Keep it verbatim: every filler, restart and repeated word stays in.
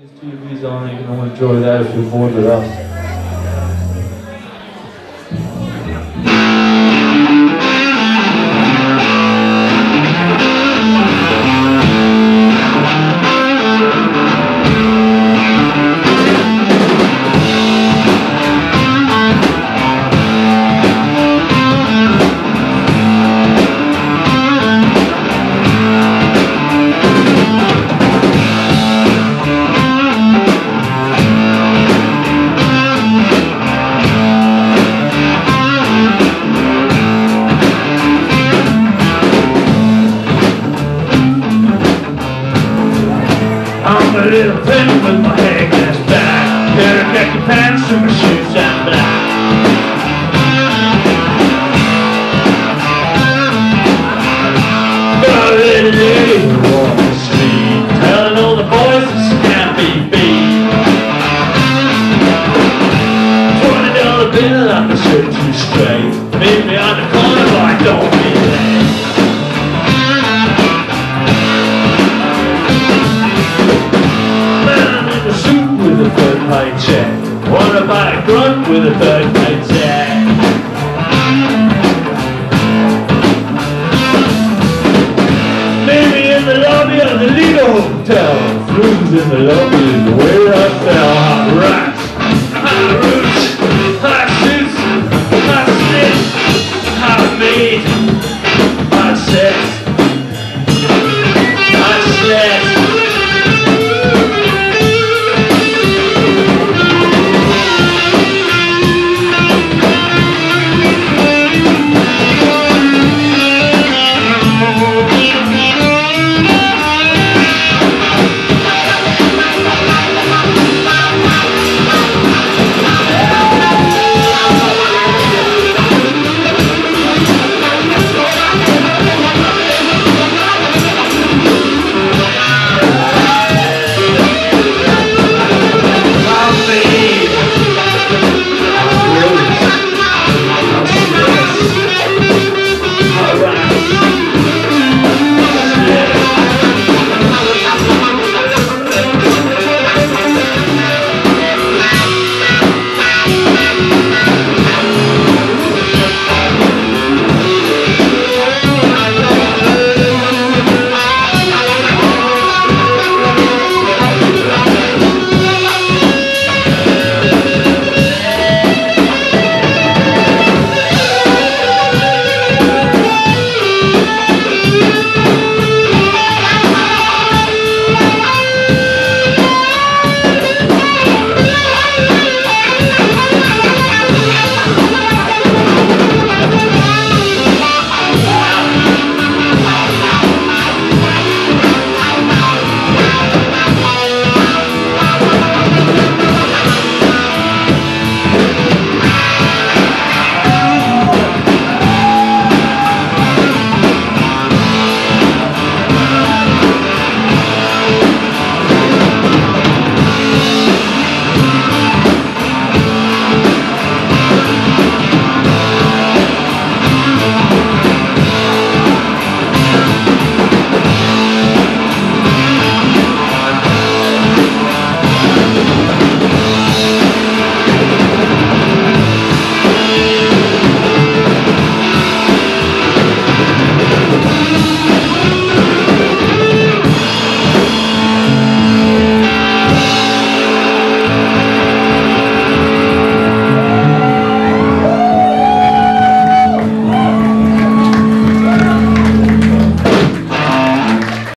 These T Vs on, you can enjoy that if you're bored with us. I'm a little pimp with my hair glass back, pair of khaki pants and my shoes are black. Got a little lady who walks the street, telling all the boys that she can't be beat. Twenty dollar bill, I can shoot you straight. Meet me on the corner, but I don't be late. With a third paycheck, wanna buy a grunt with a third paycheck. Meet me in the lobby of the Lido Hotel. Flues in the lobby is the way I fell. Hot rats, hot rats.